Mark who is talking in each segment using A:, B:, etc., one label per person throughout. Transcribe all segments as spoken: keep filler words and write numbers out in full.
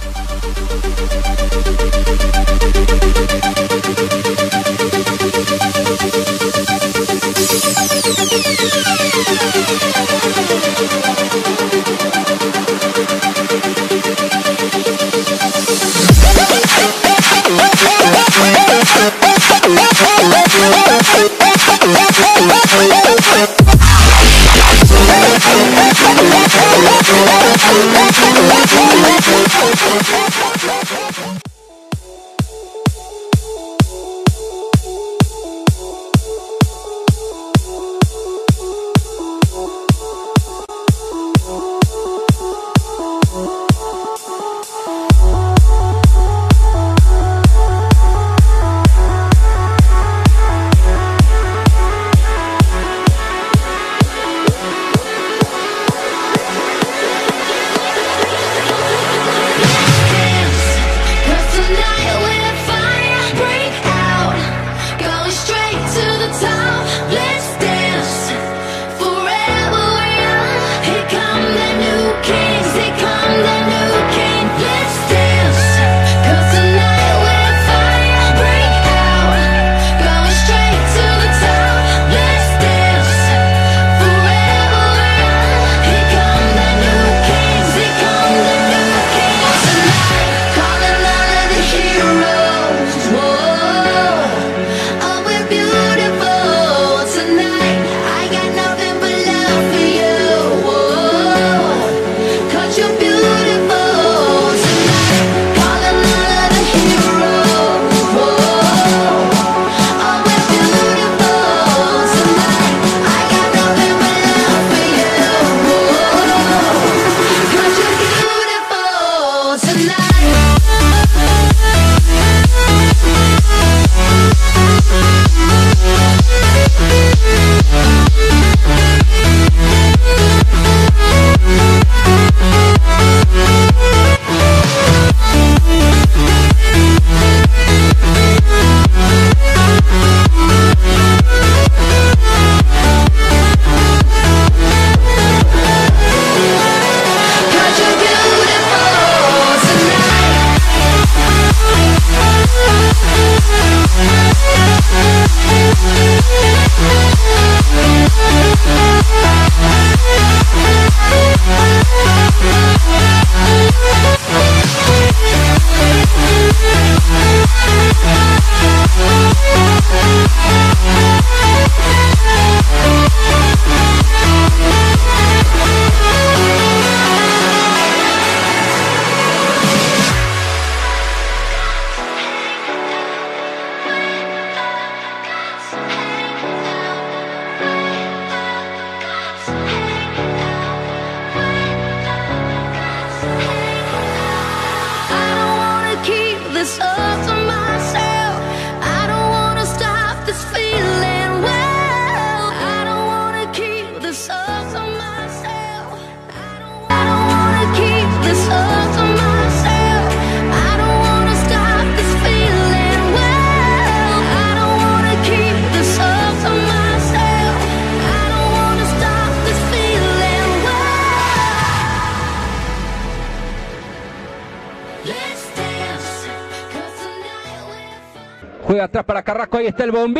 A: Juega atrás para Carrasco, ahí está el bombín.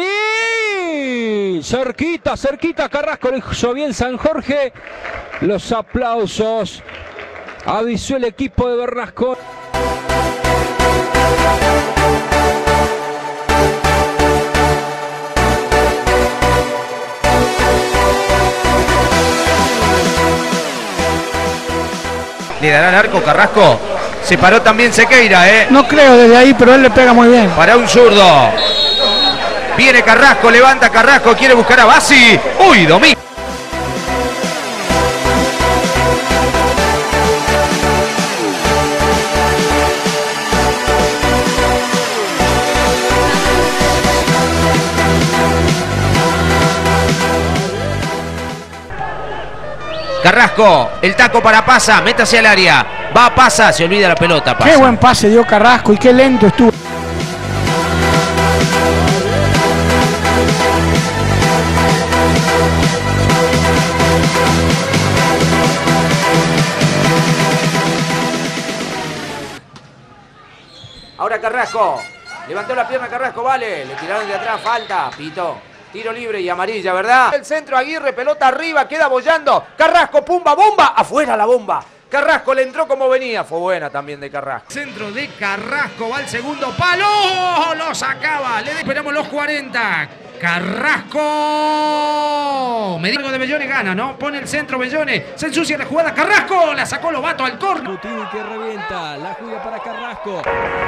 A: Cerquita, cerquita Carrasco, lo hizo bien San Jorge. Los aplausos. Avisó el equipo de Bernasconi.
B: ¿Le dará el arco Carrasco? Se paró también Sequeira, ¿eh?
C: No creo desde ahí, pero él le pega muy bien.
B: Para un zurdo. Viene Carrasco, levanta Carrasco, quiere buscar a Bassi. ¡Uy, domingo! Carrasco, el taco para Pasa, métase al área. Va, Pasa, se olvida la pelota. Pasa.
C: Qué buen pase dio Carrasco y qué lento estuvo.
B: Ahora Carrasco. Levantó la pierna Carrasco, vale. Le tiraron de atrás, falta. Pito. Tiro libre y amarilla, ¿verdad? El centro, Aguirre, pelota arriba, queda bollando. Carrasco, pumba, bomba. Afuera la bomba. Carrasco le entró como venía. Fue buena también de Carrasco. Centro de Carrasco, va al segundo palo. Lo sacaba. Le esperamos los cuarenta. Carrasco. Medina de Bellone gana, ¿no? Pone el centro Bellone. Se ensucia la jugada. Carrasco. La sacó Lobato al córner.
A: Butini que revienta. La juega para Carrasco.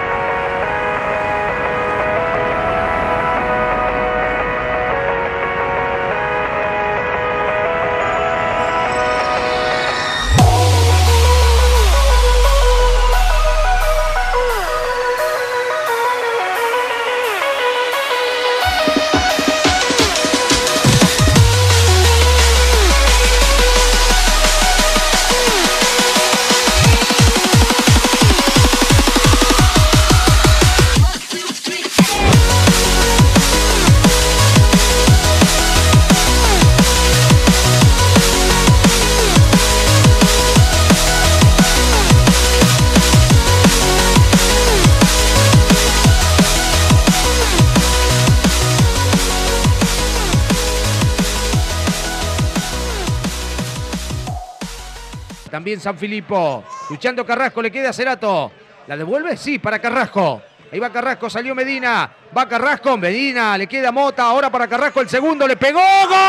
B: También San Filipo, luchando Carrasco, le queda Cerato. ¿La devuelve? Sí, para Carrasco. Ahí va Carrasco, salió Medina. Va Carrasco, Medina, le queda Mota. Ahora para Carrasco el segundo, le pegó.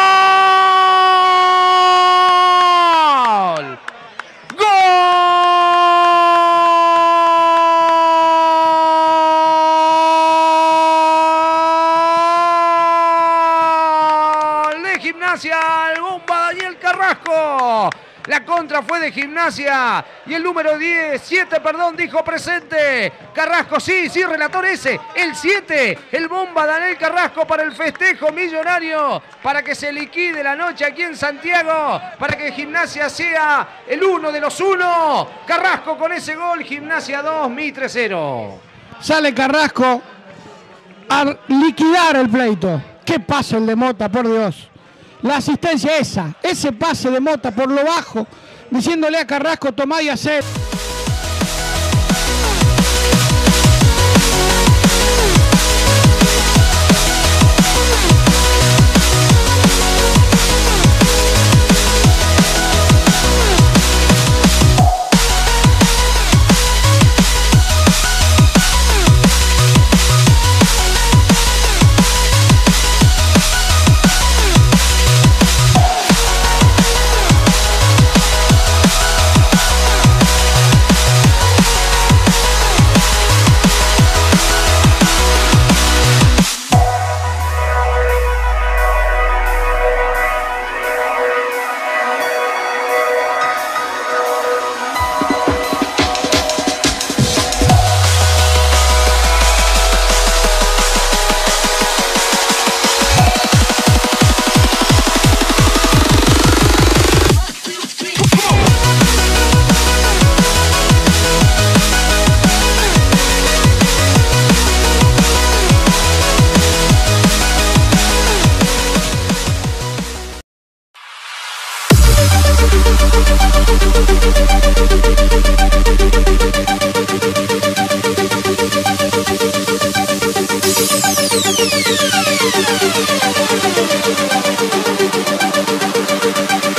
B: ¡Gol! ¡Gol! De Gimnasia, el bomba Daniel Carrasco. La contra fue de Gimnasia y el número diez, siete, perdón, dijo presente. Carrasco, sí, sí, relator ese, el siete, el bomba Daniel Carrasco para el festejo millonario, para que se liquide la noche aquí en Santiago, para que Gimnasia sea el uno de los uno. Carrasco con ese gol, Gimnasia dos, Mitre cero.
C: Sale Carrasco a liquidar el pleito. Qué pase el de Mota, por Dios. La asistencia esa, ese pase de Mota por lo bajo, diciéndole a Carrasco, tomá y hacer.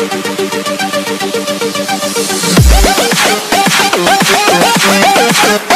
D: We'll be right back.